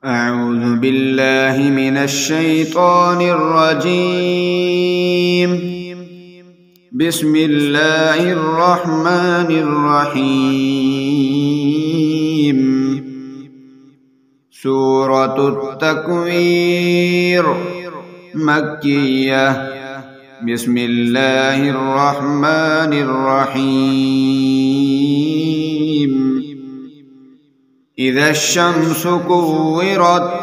أعوذ بالله من الشيطان الرجيم. بسم الله الرحمن الرحيم. سورة التكوير مكية. بسم الله الرحمن الرحيم. إذا الشمس كورت.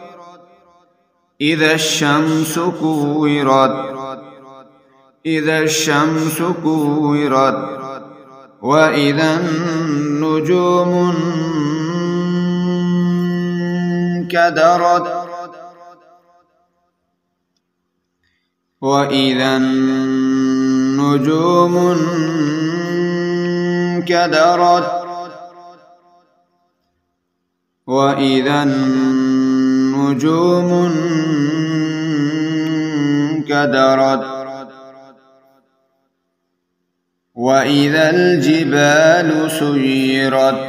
إذا الشمس كورت. إذا الشمس كورت. وإذا النجوم انكدرت. وإذا النجوم انكدرت. وإذا النجوم انكدرت. وإذا الجبال سيرت.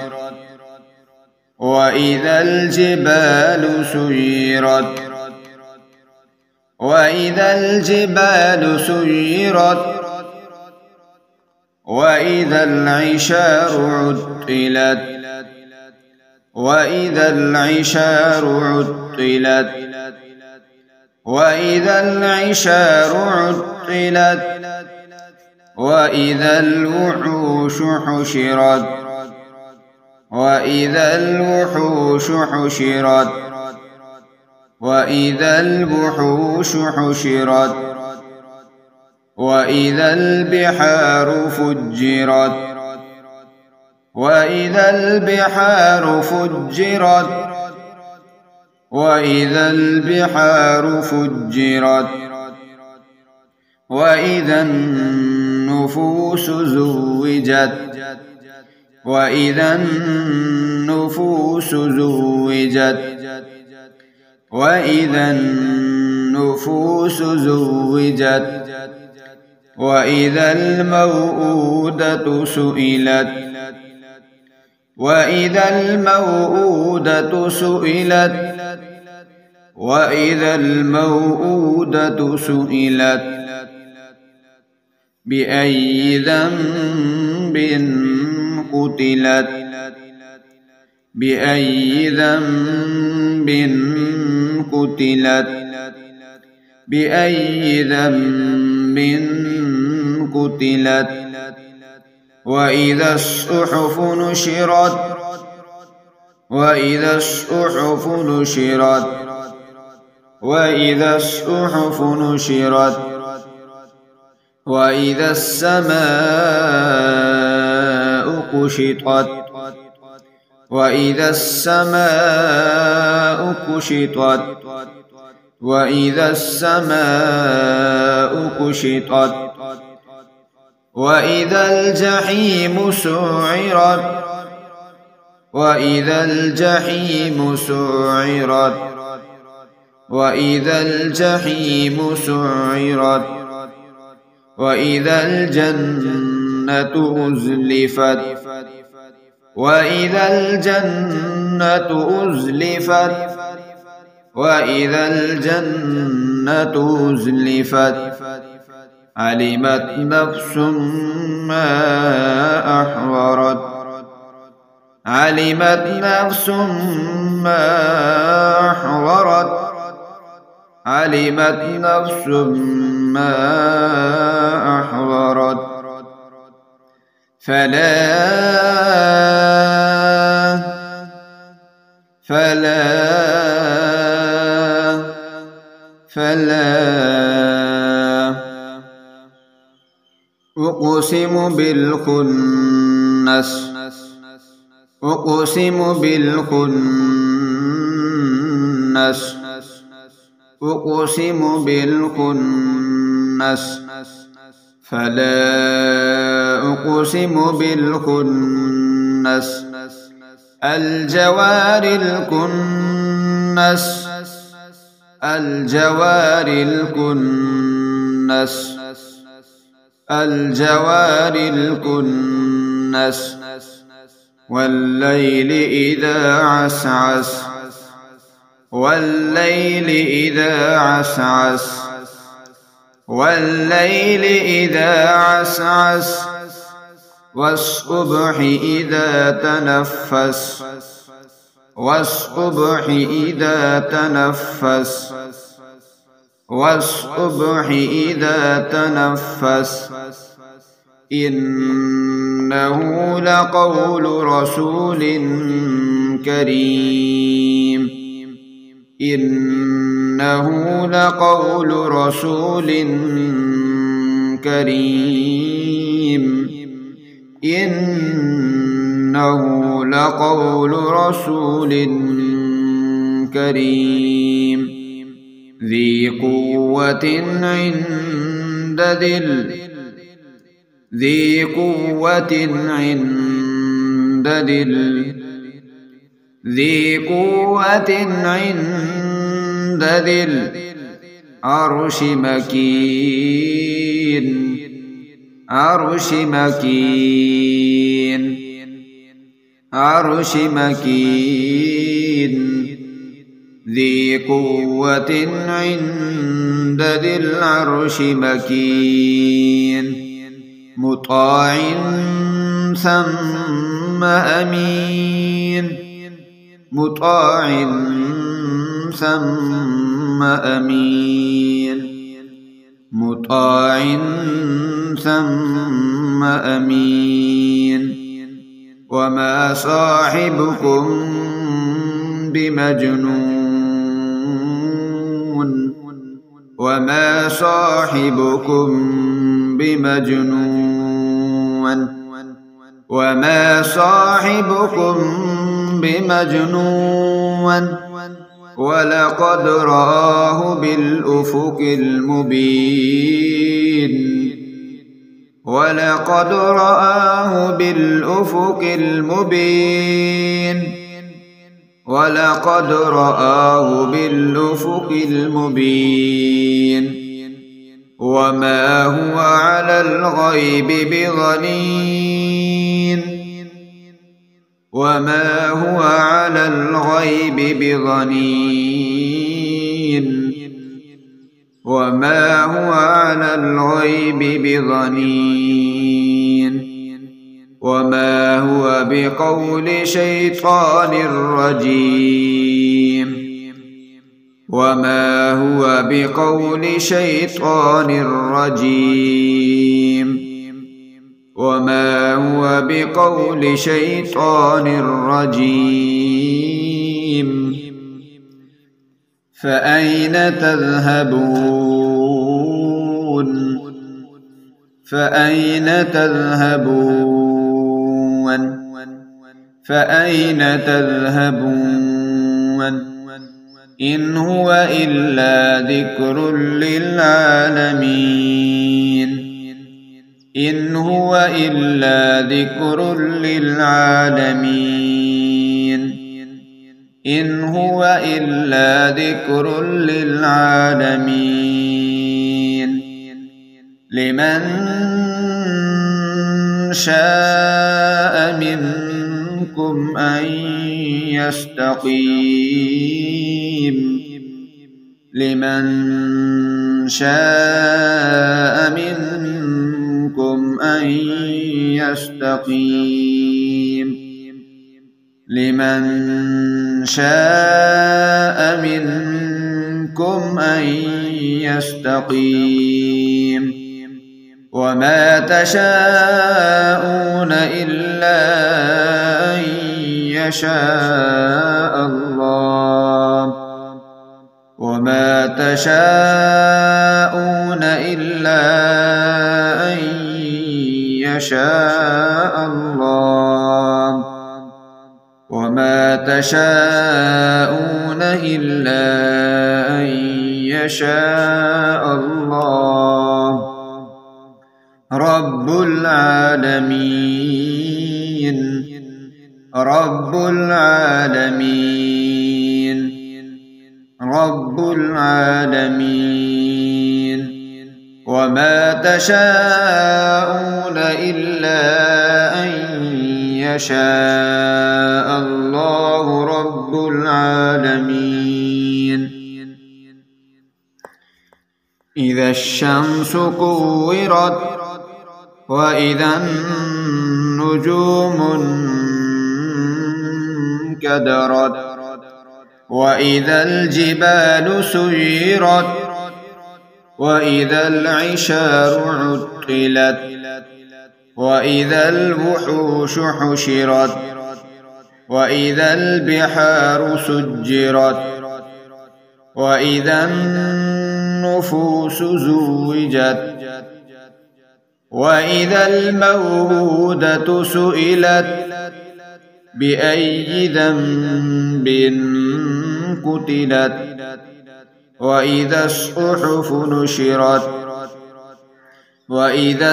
وإذا الجبال سيرت. وإذا الجبال سيرت. وإذا العشار عطلت. وإذا العشار عطلت. وإذا العشار عطلت. وإذا الوحوش حشرت. وإذا الوحوش حشرت. وإذا الوحوش حشرت. وإذا البحار فجرت. وإذا البحار فجرت. وإذا البحار فجرت. وإذا النفوس زوجت. وإذا النفوس زوجت. وإذا النفوس زوجت. وإذا الموءودة سئلت. وإذا الموءودة سئلت. وإذا الموءودة سئلت. بأي ذنب قتلت. بأي ذنب قتلت. بأي ذنب قتلت. وإذا الصحف نشرت. وإذا الصحف نشرت. وإذا الصحف نشرت. وإذا السماء كشطت. وإذا السماء كشطت. وإذا السماء كشطت. وإذا الجحيم سعرت. وإذا الجحيم سعرت. وإذا الجحيم سعرت. وإذا الجنة أزلفت. وإذا الجنة أزلفت. وإذا الجنة أزلفت. علمت نفس ما أحضرت. علمت نفس ما أحضرت. علمت نفس ما أحضرت. فلا أقسم بالخنس. أقسم بالخنس. أقسم بالخنس. فلا أقسم بالخنس. الجوار الكنس. الجوار الكنس. الجوار الكنس. والليل إذا عسعس والليل إذا عسعس والليل إذا عسعس والصبح إذا تنفس والصبح إذا تنفس والصبح إذا تنفس إنه لقول رسول كريم إنه لقول رسول كريم إنه لقول رسول كريم ذي قوة عند ذي قوة عند ذي قوة عند ذي العرش مكين عرش مكين عرش مكين ذي قوة عند ذي العرش مكين مطاع ثم أمين مطاع ثم أمين مطاع ثم أمين وما صاحبكم بمجنون وما صاحبكم بمجنون وما صاحبكم بمجنون ولقد رآه بالأفق المبين ولقد رآه بالأفق المبين ولقد رآه بالأفق المبين وما هو على الغيب بضنين وما هو على الغيب بضنين وما هو على الغيب بضنين وما هو بقول شيطان رجيم وما هو بقول شيطان رجيم وما هو بقول شيطان رجيم فأين تذهبون فأين تذهبون فأين تذهبون إن هو إلا ذكر للعالمين إن هو إلا ذكر للعالمين إن هو إلا ذكر للعالمين لمن شاء منكم أن يستقيم لمن شاء منكم أن يستقيم لمن شاء منكم أن يستقيم وما تشاءون إلا أن يشاء الله وما تشاءون إلا أن يشاء الله وما تشاءون إلا أن يشاء الله رب العالمين رب العالمين رب العالمين وما تشاءون إلا أن يشاء الله رب العالمين. إذا الشمس كورت وإذا النجوم انكدرت وإذا الجبال سيرت وإذا العشار عطلت وإذا الوحوش حشرت وإذا البحار سجرت وإذا النفوس زوجت وإذا الموءودة سئلت بأي ذنب قتلت وإذا الصحف نشرت وإذا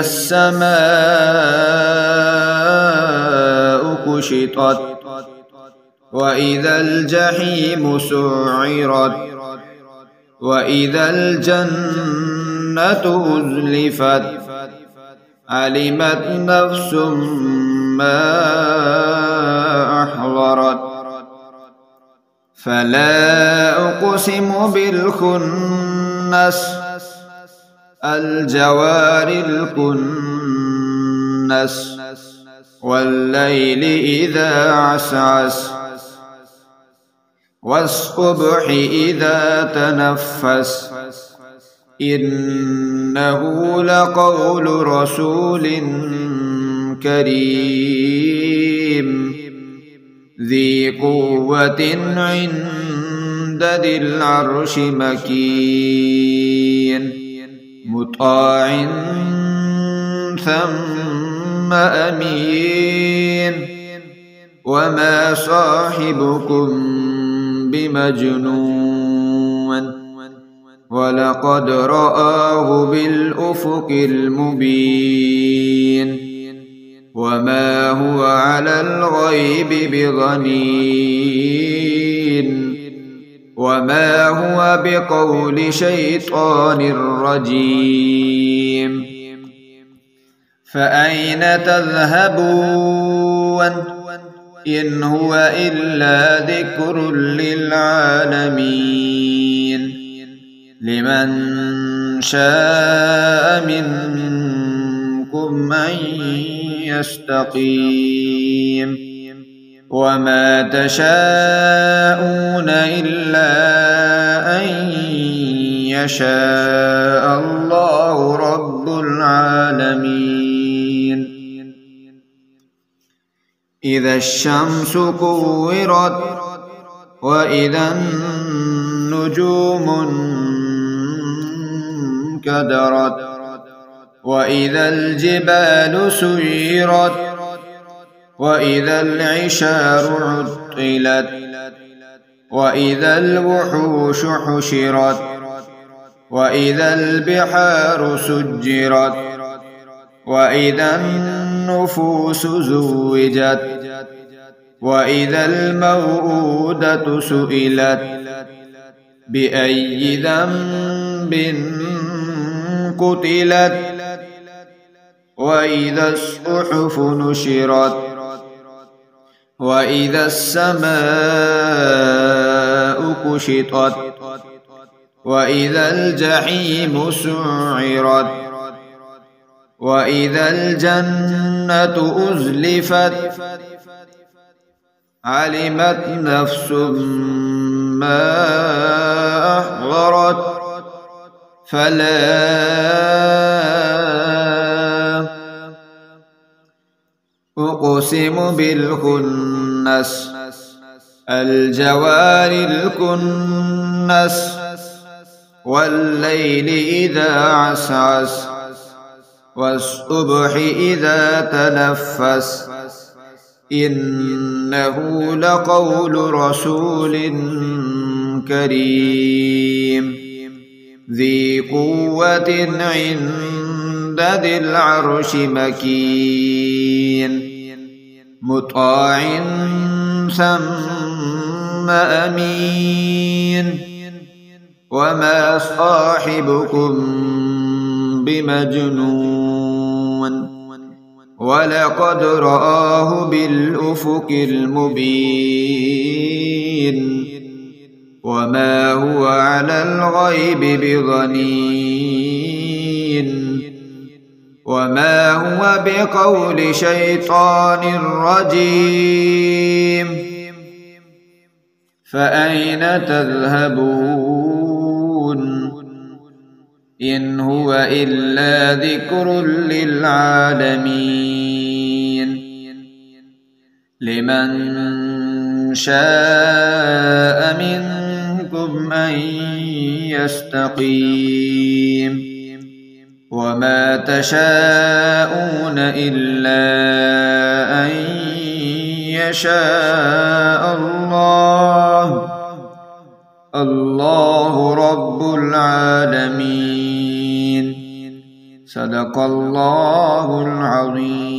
السماء كشطت وإذا الجحيم سعرت وإذا الجنة أزلفت علمت نفس ما أحضرت فلا أقسم بالخنس الجوار الكنس والليل إذا عسعس والصبح إذا تنفس إنه لقول رسول كريم ذي قوة عند ذي العرش مكين مطاع ثم أمين وما صاحبكم بمجنون ولقد رآه بالأفق المبين وما هو على الغيب بضنين وما هو بقول شيطان رجيم فأين تذهبون إن هو إلا ذكر للعالمين لمن شاء منكم أن يستقيم وما تشاءون إلا أن يشاء الله رب العالمين إذا الشمس كورت وإذا النجوم انكدرت وإذا الجبال سيرت وإذا العشار عطلت وإذا الوحوش حشرت وإذا البحار سجرت وإذا النفوس زوجت وإذا الموءودة سئلت بأي ذنب قتلت وإذا الصحف نشرت وإذا السماء كشطت وإذا الجحيم سعرت وإذا الجنة أزلفت علمت نفس ما أحضرت فلا أقسم بالخنس الجوار الكنس والليل إذا عسعس والصبح إذا تنفس إنه لقول رسول كريم ذي قوة عند ذي العرش مكين مطاع ثم أمين وما صاحبكم بمجنون ولقد رآه بالأفق المبين وما هو على الغيب بضنين وما هو بقول شيطان رجيم فأين تذهبون إن هو إلا ذكر للعالمين لمن شاء منكم أن يستقيم وما تشاءون إلا أن يشاء الله رب العالمين. صدق الله العظيم.